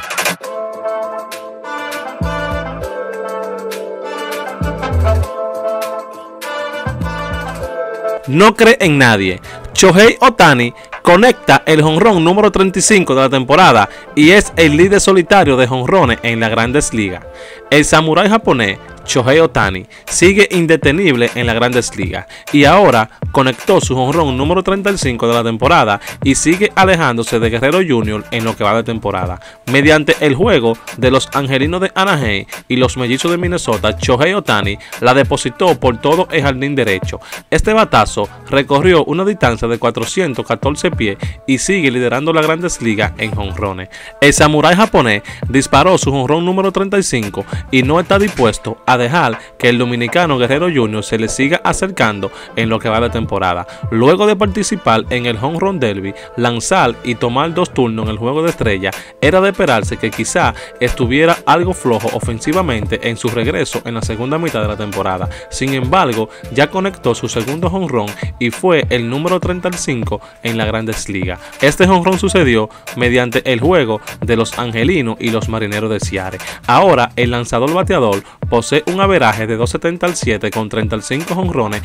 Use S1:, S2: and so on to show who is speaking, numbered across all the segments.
S1: No cree en nadie. Shohei Ohtani conecta el jonrón número 35 de la temporada y es el líder solitario de jonrones en las Grandes Ligas. El samurái japonés Shohei Ohtani sigue indetenible en las Grandes Ligas y ahora conectó su jonrón número 35 de la temporada y sigue alejándose de Guerrero Jr. en lo que va de temporada. Mediante el juego de los Angelinos de Anaheim y los Mellizos de Minnesota, Shohei Ohtani la depositó por todo el jardín derecho. Este batazo recorrió una distancia de 414 pies y sigue liderando las Grandes Ligas en jonrones. El samurái japonés disparó su jonrón número 35 y no está dispuesto a dejar que el dominicano Guerrero Jr. se le siga acercando en lo que va de temporada. Luego de participar en el Home Run Derby, lanzar y tomar 2 turnos en el juego de estrella, era de esperarse que quizá estuviera algo flojo ofensivamente en su regreso en la segunda mitad de la temporada. Sin embargo, ya conectó su segundo home run y fue el número 35 en las Grandes Ligas. Este home run sucedió mediante el juego de los Angelinos y los Marineros de Seattle. Ahora el lanzador bateador posee un averaje de 2.77 con 35 jonrones,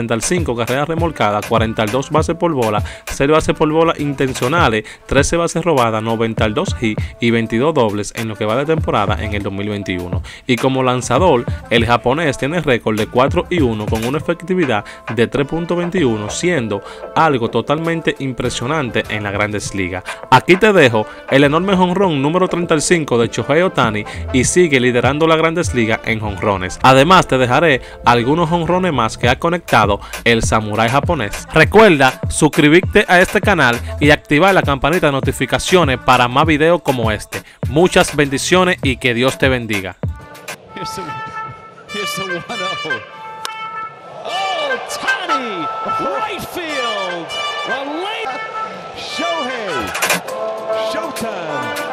S1: 75 carreras remolcadas, 42 bases por bola, 0 bases por bola intencionales, 13 bases robadas, 92 hits y 22 dobles en lo que va de temporada en el 2021. Y como lanzador, el japonés tiene récord de 4-1 con una efectividad de 3.21, siendo algo totalmente impresionante en las Grandes Ligas. Aquí te dejo el enorme jonrón número 35 de Shohei Ohtani y sigue liderando las Grandes Ligas en jonrones. Además te dejaré algunos jonrones más que ha conectado el samurái japonés. Recuerda suscribirte a este canal y activar la campanita de notificaciones para más videos como este. Muchas bendiciones y que Dios te bendiga.
S2: Here's the 1-0. Oh, Ohtani, right field. Shohei, showtime.